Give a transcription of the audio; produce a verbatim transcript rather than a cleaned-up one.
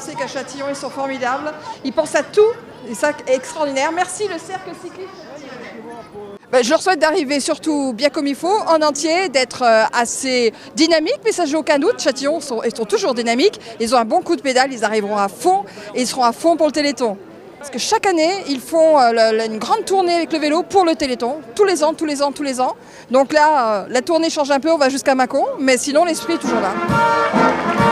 sais qu'à Châtillon, ils sont formidables. Ils pensent à tout, et ça est extraordinaire. Merci le cercle cycliste. Ben, je leur souhaite d'arriver surtout bien comme il faut, en entier, d'être euh, assez dynamique, mais ça je n'ai aucun doute. Châtillon, sont, ils sont toujours dynamiques, ils ont un bon coup de pédale, ils arriveront à fond et ils seront à fond pour le Téléthon. Parce que chaque année, ils font euh, le, une grande tournée avec le vélo pour le Téléthon, tous les ans, tous les ans, tous les ans. Donc là, euh, la tournée change un peu, on va jusqu'à Mâcon, mais sinon l'esprit est toujours là.